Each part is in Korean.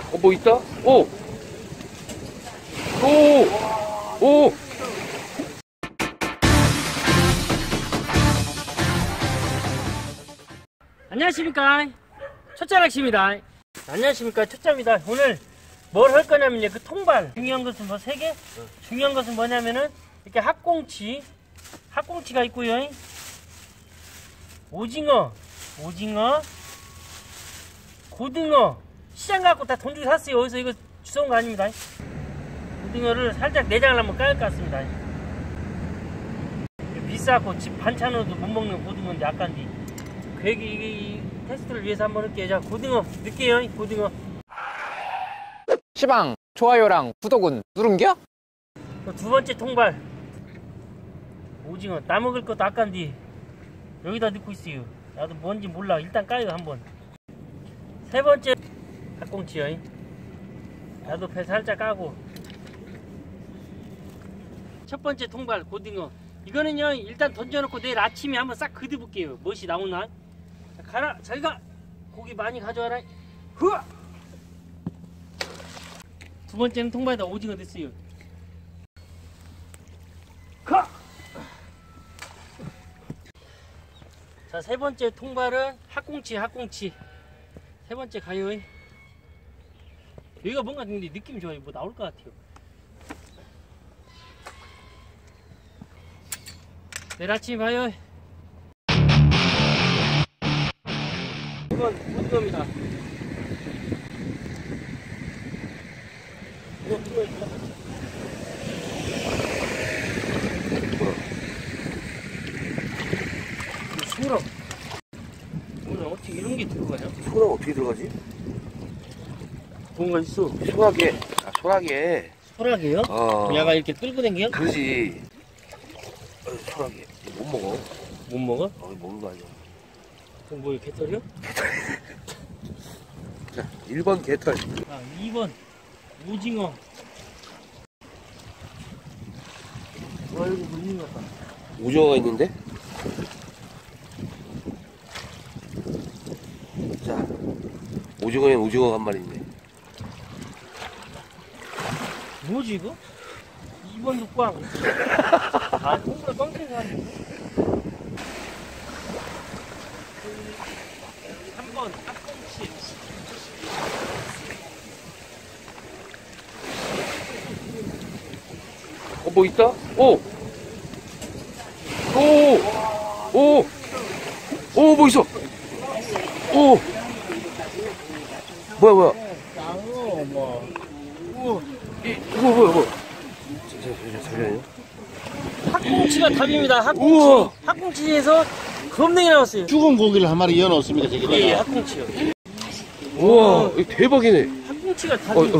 뭐 있다? 오! 오! 오! 안녕하십니까, 초짜낚시입니다. 안녕하십니까, 초짜입니다. 오늘 뭘 할 거냐면요, 그 통발 중요한 것은 뭐 3개? 중요한 것은 뭐냐면은 이렇게 학꽁치가 있고요, 오징어, 고등어. 시장 갖고 다 돈 주고 샀어요. 어디서 이거 주워온 거 아닙니다. 고등어를 살짝 내장을 한번 깔 것 같습니다. 비싸고 집 반찬으로도 못 먹는 고등어인데 아까운데 괜히 이 테스트를 위해서 한번 할게요. 자, 고등어 넣을게요. 고등어. 시방 좋아요랑 구독은 누른겨? 두 번째 통발 오징어. 따먹을 것도 아까운데 여기다 넣고 있어요. 나도 뭔지 몰라. 일단 까요 한번. 세 번째 학꽁치요. 나도 배 살짝 까고. 첫 번째 통발 고등어. 이거는요, 일단 던져놓고 내일 아침에 한번 싹 걷어볼게요. 멋이 나오나? 가라, 자기가 고기 많이 가져와라. 흐아! 두 번째는 통발에다 오징어 됐어요. 가! 자, 세 번째 통발은 학꽁치. 세 번째 가요. 여기가 뭔가 근데 느낌 좋아요. 뭐 나올 것 같아요. 내일 아침에 봐요. 이건 고등어입니다. 이거 고등어입니다. 소라. 오늘 어떻게 이런 게 들어가냐? 소라 어떻게 들어가지? 뭔가 있어. 소라게. 아, 소라게. 소라게요? 야가 이렇게 끌고 댕겨? 그러지. 소라게. 못 먹어. 못 먹어? 먹는 거 아니야. 그럼 뭐야, 개털이요? 자, 1번 개털. 아, 2번 오징어. 와, 여기 뭐 있는 것 같다. 오징어가 있는데? 자, 오징어엔 오징어가 한 마리 있네. 뭐지 이거? 2번 육광. 아, 통으로 뻥튀기 하는데. 3번 학꽁치. 뭐 있다? 오! 뭐 있어? 오! 뭐야? 장어, 뭐. 이거 뭐야? 잠시만요. 학꽁치가 답입니다. 우와. 학꽁치에서 겁내게 나왔어요. 죽은 고기를 한 마리 이어놓습니까, 저기다가? 예, 학꽁치요. 우와, 이거 대박이네. 학꽁치가 답이에요.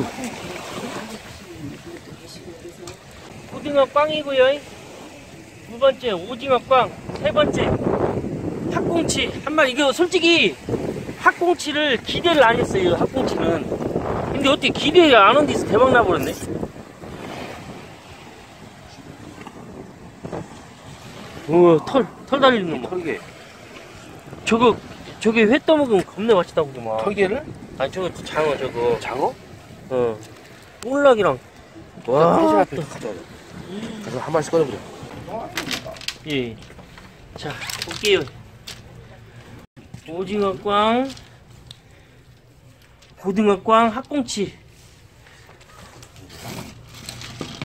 고등어 꽝이고요. 두 번째 오징어 꽝. 세 번째 학꽁치 한 마리. 이거 솔직히 학꽁치를 기대를 안 했어요. 학꽁치는. 근데 어떻게 기대가 안 한 데서 대박 나버렸네. 우와, 털 달리는 놈 봐. 털개. 저게 회 떠먹으면 겁내 맛있다고 그러더만. 털개를? 아니, 저거 장어, 저거. 장어? 볼락이랑. 와. 회장 앞에 가져가자. 가서 한 마리씩 꺼내보자. 예. 자, 볼게요. 오징어 꽝, 고등어 꽝, 학꽁치.